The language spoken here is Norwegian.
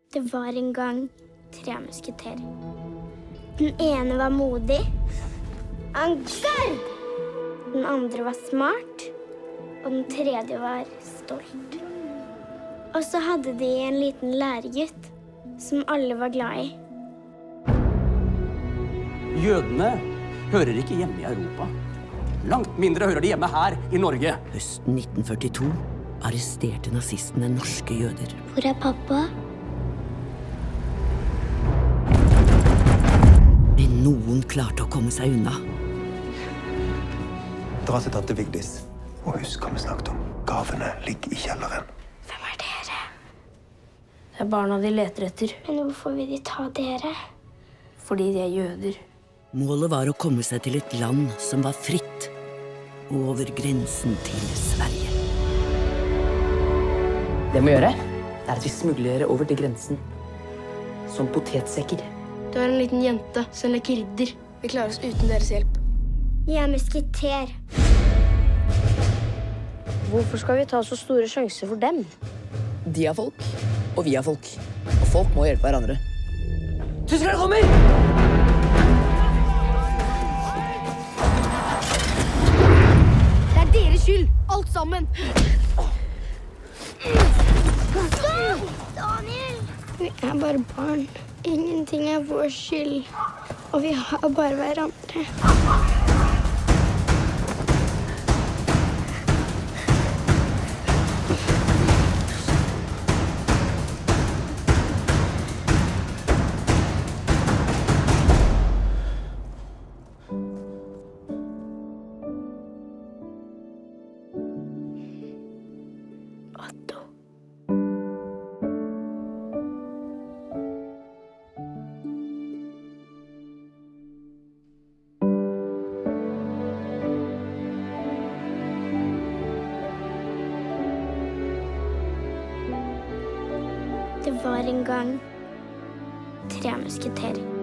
Det var en gang 3 musketerer. Den ene var modig. Angard! Den andre var smart. Og den tredje var stolt. Og så hadde de en liten læregutt som alle var glad i. Jødene hører ikke hjemme i Europa. Langt mindre hører de hjemme her i Norge. Høsten 1942 arresterte nazistene norske jøder. Hvor er pappa? Men noen klarte å komme seg unna. Dra til tante Vigdis. Og husk hva vi snakket om. Gavene ligger i kjelleren. Hvem er dere? Det er barna de leter etter. Men hvorfor vil de ta dere? Fordi de er jøder. Målet var å komme seg til et land som var fritt, over grensen til Sverige. Det vi må gjøre, er at vi smugler dere over til grensen som potetsekker. Du er en liten jente som leker ridder. Vi klarer oss uten deres hjelp. Jeg er musketer. Hvorfor skal vi ta så store sjanser for dem? De er folk, og vi er folk. Og folk må hjelpe hverandre. Tyskerne kommer! Det er deres skyld, alt sammen! Daniel! Vi er bare barn. Ingenting er vår skyld. Og vi har bare hverandre. Otto. Det var en gang 3 musketerer.